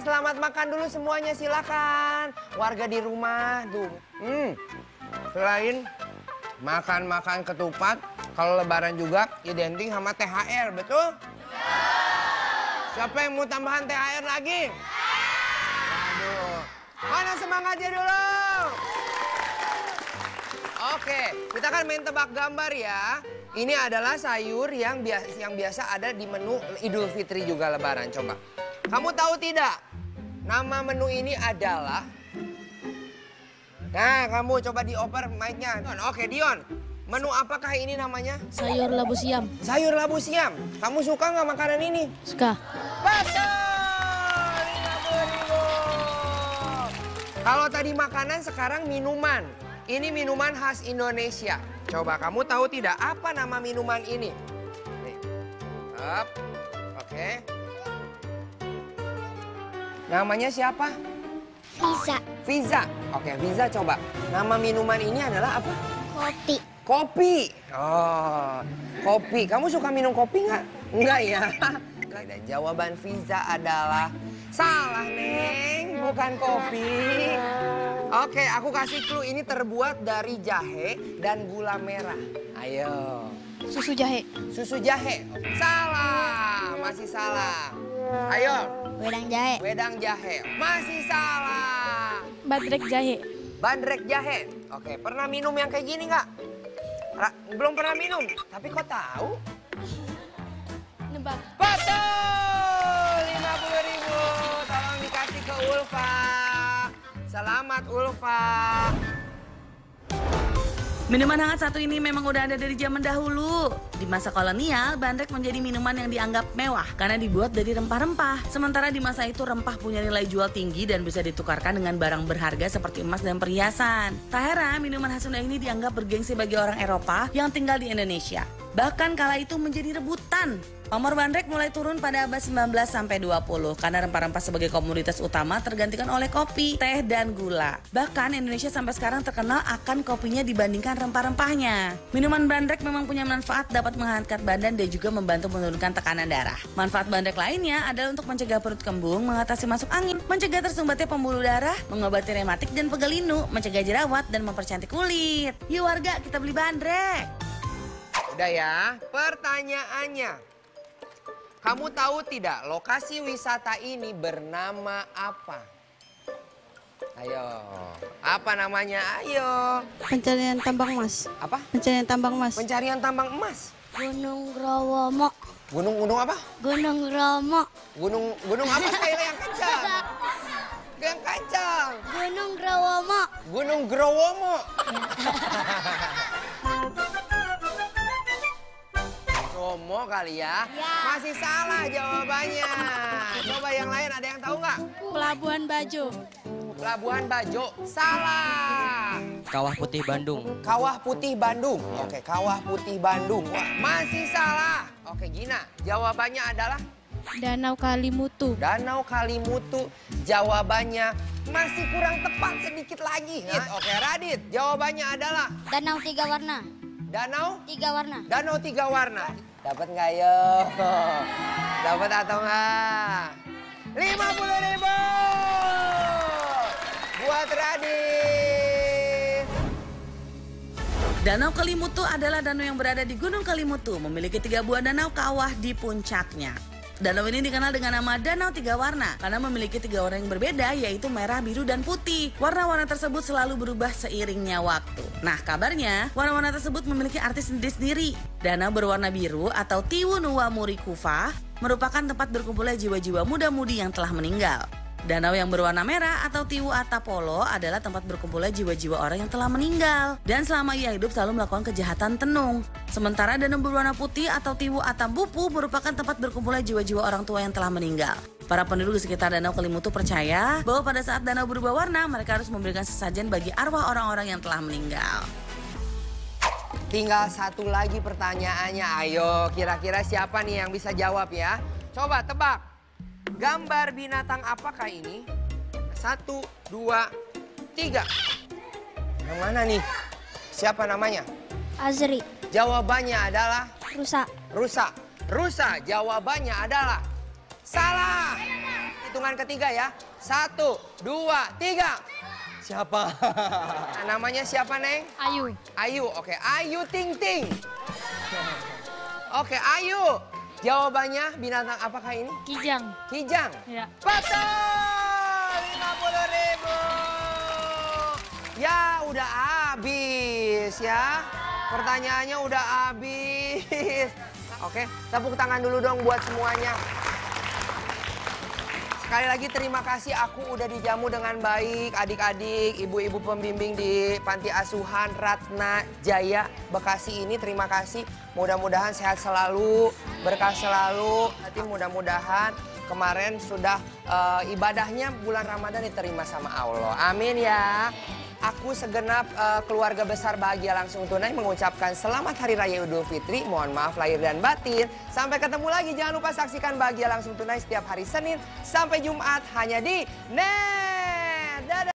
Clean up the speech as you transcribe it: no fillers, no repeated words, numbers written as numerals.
selamat makan dulu semuanya, silakan. Warga di rumah, tuh. Selain makan-makan ketupat, kalau lebaran juga identik sama THR, betul? Siapa yang mau tambahan THR lagi? Aduh. Mana semangatnya dulu? Oke, kita kan main tebak gambar ya. Ini adalah sayur yang biasa ada di menu Idul Fitri juga lebaran. Coba. Kamu tahu tidak? Nama menu ini adalah... Nah, kamu coba dioper mic-nya. Oke, Dion. Menu apakah ini namanya? Sayur labu siam. Sayur labu siam. Kamu suka nggak makanan ini? Suka. Betul! 50.000. Kalau tadi makanan, sekarang minuman. Ini minuman khas Indonesia. Coba kamu tahu tidak apa nama minuman ini? Nih. Up. Oke. Namanya siapa? Fiza. Fiza. Oke, Fiza coba. Nama minuman ini adalah apa? Kopi. Kopi. Oh, kopi. Kamu suka minum kopi nggak? Enggak ya? Dan jawaban Fiza adalah salah, Neng. Bukan kopi. Oke, aku kasih clue. Ini terbuat dari jahe dan gula merah. Ayo. Susu jahe. Susu jahe. Salah. Masih salah. Ayo. Wedang jahe. Wedang jahe. Masih salah. Bandrek jahe. Bandrek jahe. Oke, pernah minum yang kayak gini nggak? Belum pernah minum, tapi kok tahu? Nebak. Betul! 50.000. Tolong dikasih ke Ulfa. Selamat Ulfa. Minuman hangat satu ini memang udah ada dari zaman dahulu. Di masa kolonial, bandrek menjadi minuman yang dianggap mewah karena dibuat dari rempah-rempah. Sementara di masa itu rempah punya nilai jual tinggi dan bisa ditukarkan dengan barang berharga seperti emas dan perhiasan. Tak heran minuman khas Sunda ini dianggap bergengsi bagi orang Eropa yang tinggal di Indonesia. Bahkan kala itu menjadi rebutan. Pamor bandrek mulai turun pada abad 19 sampai 20 karena rempah-rempah sebagai komoditas utama tergantikan oleh kopi, teh, dan gula. Bahkan Indonesia sampai sekarang terkenal akan kopinya dibandingkan rempah-rempahnya. Minuman bandrek memang punya manfaat dapat menghangatkan badan dan juga membantu menurunkan tekanan darah. Manfaat bandrek lainnya adalah untuk mencegah perut kembung, mengatasi masuk angin, mencegah tersumbatnya pembuluh darah, mengobati rematik dan pegal linu, mencegah jerawat, dan mempercantik kulit. Yuk warga, kita beli bandrek. Udah ya, pertanyaannya. Kamu tahu tidak lokasi wisata ini bernama apa? Ayo, apa namanya? Ayo. Pencarian tambang emas. Apa? Pencarian tambang emas. Pencarian tambang emas. Gunung Bromo. Gunung apa? Gunung Bromo. Gunung apa Skyla yang kencang? Yang kencang. Gunung Bromo. Gunung Growomo. Bromo kali ya? Ya. Masih salah jawabannya. Coba yang lain ada yang tahu nggak? Pelabuhan Bajo. Pelabuhan Bajo. Salah. Kawah Putih Bandung. Kawah Putih Bandung. Oke, Kawah Putih Bandung. Wah, masih salah. Oke, Gina. Jawabannya adalah? Danau Kalimutu. Danau Kalimutu. Jawabannya masih kurang tepat sedikit lagi. Oke, Radit. Jawabannya adalah? Danau tiga warna. Danau? Tiga warna. Danau tiga warna. Dapat nggak yo? Dapat atau nggak? 50.000 buat Radit. Danau Kalimutu adalah danau yang berada di Gunung Kalimutu, memiliki 3 buah danau kawah di puncaknya. Danau ini dikenal dengan nama Danau Tiga Warna karena memiliki 3 warna yang berbeda, yaitu merah, biru, dan putih. Warna-warna tersebut selalu berubah seiringnya waktu. Nah, kabarnya warna-warna tersebut memiliki arti sendiri-sendiri. Danau berwarna biru atau Tiwu Nuwa Muri Kufa merupakan tempat berkumpulnya jiwa-jiwa muda-mudi yang telah meninggal. Danau yang berwarna merah atau Tiwu Atapolo adalah tempat berkumpulnya jiwa-jiwa orang yang telah meninggal dan selama ia hidup selalu melakukan kejahatan tenung. Sementara danau berwarna putih atau Tiwu Atambupu merupakan tempat berkumpulnya jiwa-jiwa orang tua yang telah meninggal. Para penduduk di sekitar Danau Kalimutu percaya bahwa pada saat danau berubah warna, mereka harus memberikan sesajen bagi arwah orang-orang yang telah meninggal. Tinggal satu lagi pertanyaannya. Ayo, kira-kira siapa nih yang bisa jawab ya? Coba tebak. Gambar binatang apakah ini? 1, 2, 3. Yang mana nih? Siapa namanya? Azri. Jawabannya adalah? Rusa. Rusa. Rusa, jawabannya adalah? Salah. Hitungan ketiga ya. 1, 2, 3. Siapa? Namanya siapa, Neng? Ayu. Ayu, oke. Ayu Ting Ting. Oke, Ayu. Jawabannya binatang apakah ini? Kijang. Kijang. Ya. Betul! 50.000. Ya, udah habis ya. Pertanyaannya udah habis. Oke, tepuk tangan dulu dong buat semuanya. Sekali lagi terima kasih, aku udah dijamu dengan baik. Adik-adik, ibu-ibu pembimbing di Panti Asuhan Ratna Jaya Bekasi ini, terima kasih. Mudah-mudahan sehat selalu, berkah selalu. Nanti mudah-mudahan kemarin sudah ibadahnya bulan Ramadan diterima sama Allah. Amin ya. Aku segenap keluarga besar Bahagia Langsung Tunai mengucapkan selamat Hari Raya Idul Fitri. Mohon maaf lahir dan batin. Sampai ketemu lagi. Jangan lupa saksikan Bahagia Langsung Tunai setiap hari Senin sampai Jumat hanya di NET. Dadah.